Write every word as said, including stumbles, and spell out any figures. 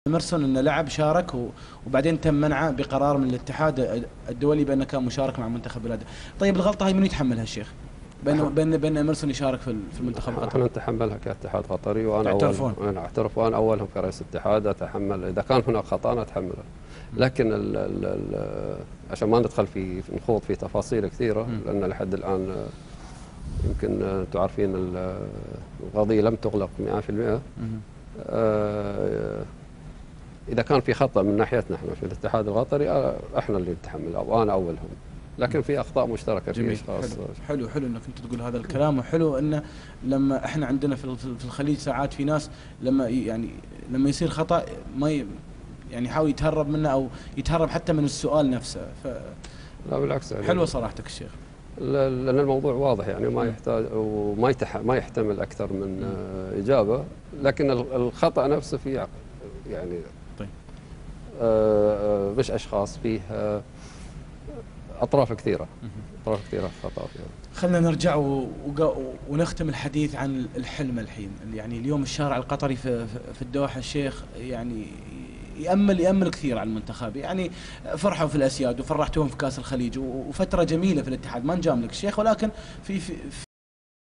إمرسون انه لعب شارك و- وبعدين تم منعه بقرار من الاتحاد الدولي بانه كان مشارك مع منتخب بلاده. طيب الغلطه هاي من يتحملها الشيخ؟ بان بان بان إمرسون يشارك في ال- في المنتخب احنا القطري. نتحملها كاتحاد قطري، وانا تعترفون؟ اول انا اعترف، وانا اولهم كرئيس اتحاد اتحمل اذا كان هناك خطا انا اتحمله. لكن ال ال ال عشان ما ندخل في نخوض في تفاصيل كثيره، لان لحد الان يمكن انتم عارفين ال- القضيه لم تغلق مئة بالمئة. آه، اذا كان في خطا من ناحيتنا احنا في الاتحاد القطري آه، احنا اللي نتحمل، او انا اولهم. لكن في اخطاء مشتركه في جميل. اشخاص. حلو. حلو حلو انك انت تقول هذا الكلام، وحلو انه لما احنا عندنا في في في الخليج ساعات في ناس لما ي- يعني لما يصير خطا ما ي يعني يحاول يتهرب منه او يتهرب حتى من السؤال نفسه. ف لا بالعكس يعني حلوه صراحتك الشيخ. ل- لان الموضوع واضح يعني، ما يحتاج وما يتح ما يحتمل اكثر من آه، اجابه. لكن ال- الخطا نفسه في عق- يعني طيب. آه، آه، مش اشخاص، فيه آه، اطراف كثيره، اطراف كثيره خطا فيها. خلينا نرجع و- وق- ونختم الحديث عن الحلم الحين. يعني اليوم الشارع القطري في في- في الدوحة الشيخ يعني يأمل يأمل كثير على المنتخب. يعني فرحوا في الأسياد وفرحتوهم في كأس الخليج و- وفترة جميلة في الاتحاد، ما نجاملك الشيخ، ولكن في في